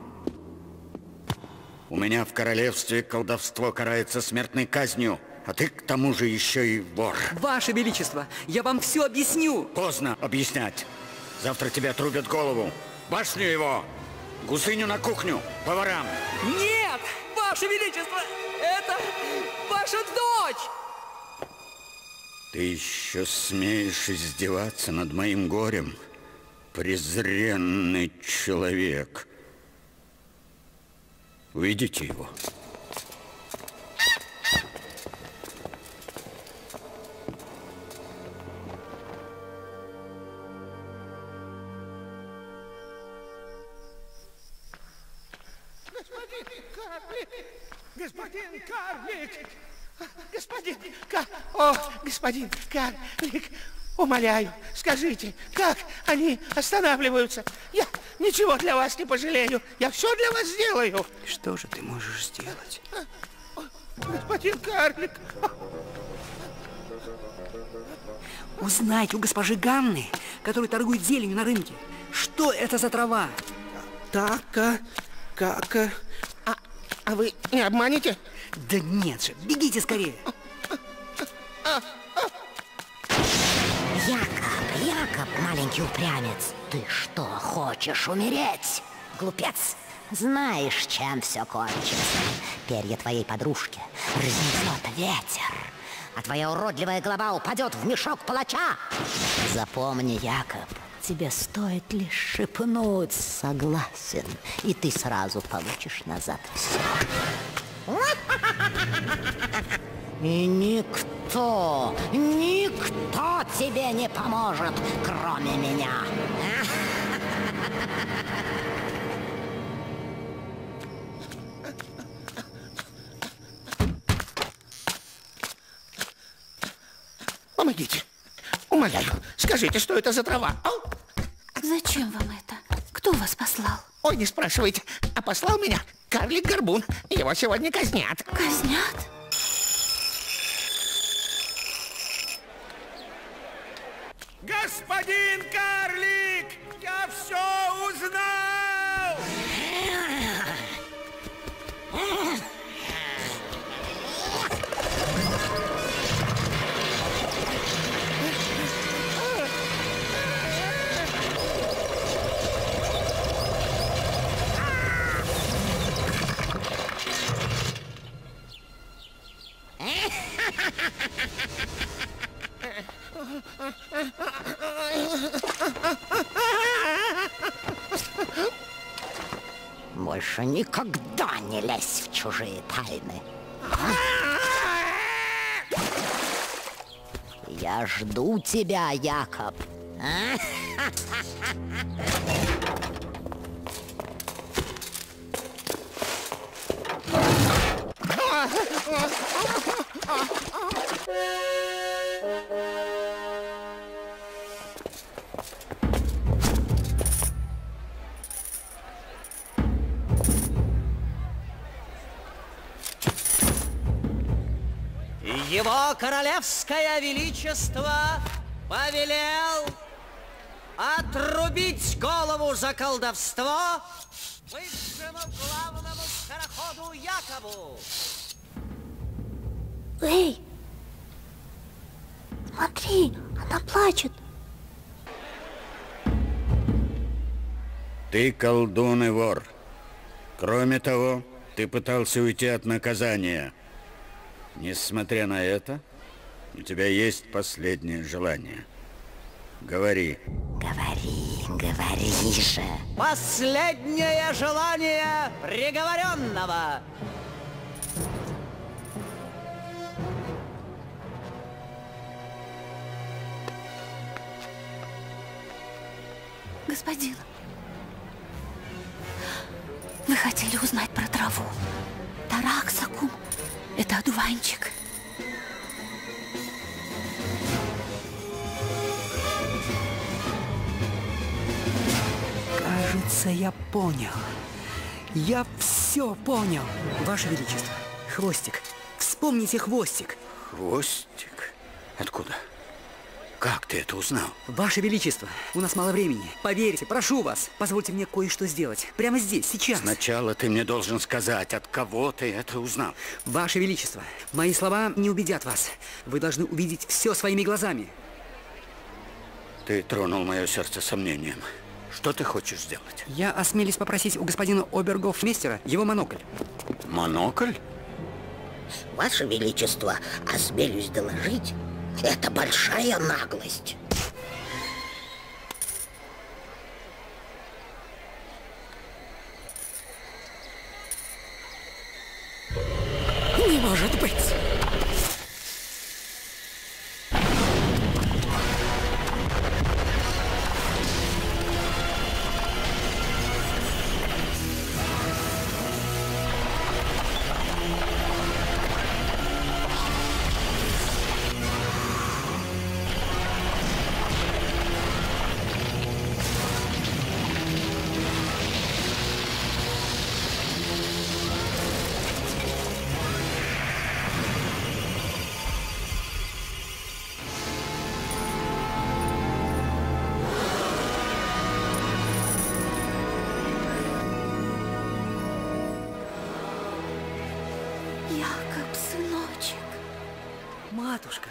У меня в королевстве колдовство карается смертной казнью, а ты к тому же еще и вор. Ваше Величество, я вам все объясню. Поздно объяснять. Завтра тебе отрубят голову. Башню его, гусыню на кухню, поварам. Нет, Ваше Величество, это ваша дочь. Ты еще смеешь издеваться над моим горем, презренный человек. Уведите его. Господин Карлик! Господин Карлик! О, господин Карлик! Умоляю, скажите, как они останавливаются? Я ничего для вас не пожалею. Я все для вас сделаю. Что же ты можешь сделать? Господин Карлик! Узнайте у госпожи Ганны, которая торгует зеленью на рынке, что это за трава? Так, как... А, а вы не обманете? Да нет же, бегите скорее. Якоб, Якоб, маленький упрямец, ты что, хочешь умереть? Глупец, знаешь, чем все кончится? Перья твоей подружки разнесет ветер, а твоя уродливая голова упадет в мешок палача. Запомни, Якоб, тебе стоит лишь шепнуть «согласен», и ты сразу получишь назад все. И никто, никто тебе не поможет, кроме меня. Помогите. Умоляю, скажите, что это за трава? Ау! Зачем вам это? Кто вас послал? Ой, не спрашивайте. А послал меня карлик-горбун. Его сегодня казнят. Казнят? Господин Карлик, я все узнал! Больше никогда не лезь в чужие тайны. Я жду тебя, Якоб. Его королевское величество повелел отрубить голову за колдовство высшему главному скороходу Якову. Эй, смотри, она плачет. Ты колдун и вор. Кроме того, ты пытался уйти от наказания. Несмотря на это, у тебя есть последнее желание. Говори. Говори, говори же. Последнее желание приговоренного. Господин, вы хотели узнать про траву. Тараксакум. Это одуванчик. Кажется, я понял. Я все понял. Ваше Величество, хвостик. Вспомните хвостик. Хвостик? Откуда? Как ты это узнал? Ваше Величество, у нас мало времени. Поверьте, прошу вас, позвольте мне кое-что сделать. Прямо здесь, сейчас. Сначала ты мне должен сказать, от кого ты это узнал. Ваше Величество, мои слова не убедят вас. Вы должны увидеть все своими глазами. Ты тронул мое сердце сомнением. Что ты хочешь сделать? Я осмелюсь попросить у господина обергофмейстера его монокль. Монокль? Ваше Величество, осмелюсь доложить, это большая наглость. Не может быть! Якоб, сыночек. Матушка.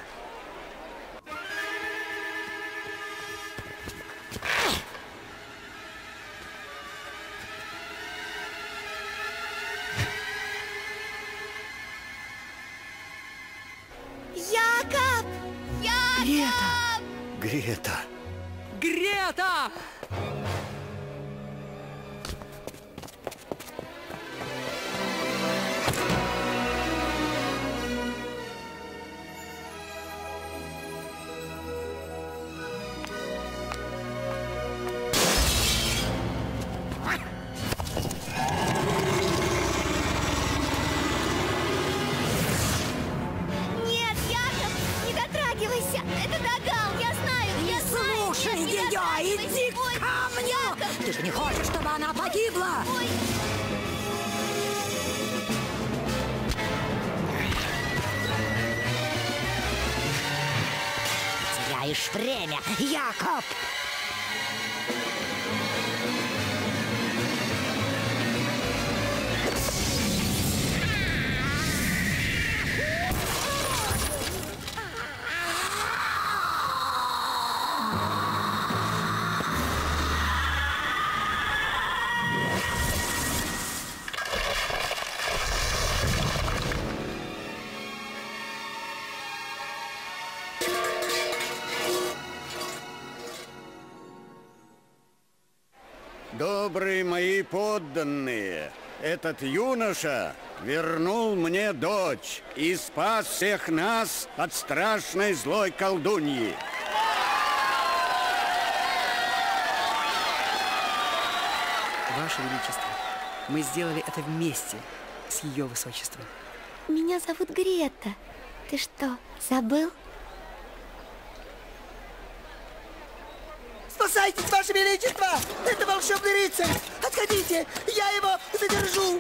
Якоб! Якоб! Грета. Грета! Нет, Якоб, не дотрагивайся! Это Дагал, я знаю, я знаю! Слушай Нет, не ее, дотрагивайся. иди к Ой, камню! Якоб! Ты же не хочешь, чтобы она погибла? Ой. Теряешь время, Якоб! Добрые мои подданные, этот юноша вернул мне дочь и спас всех нас от страшной злой колдуньи. Ваше Величество, мы сделали это вместе с ее высочеством. Меня зовут Грета. Ты что, забыл? Спасайтесь, Ваше Величество! Это волшебный рыцарь! Отходите! Я его задержу!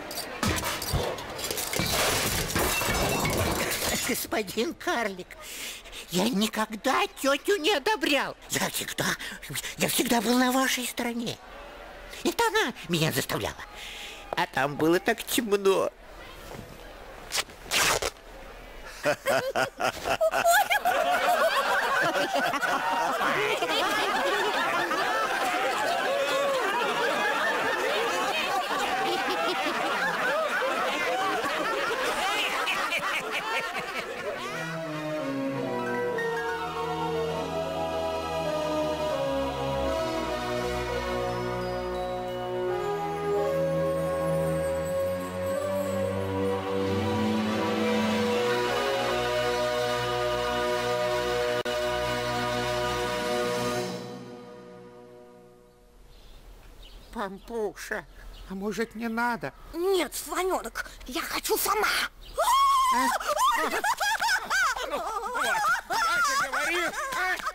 Господин карлик, я никогда тетю не одобрял. Я всегда, я всегда был на вашей стороне. Это она меня заставляла. А там было так темно. Пампуша, а может не надо? Нет, слоненок, я хочу сама. Ну, вот, я же говорил.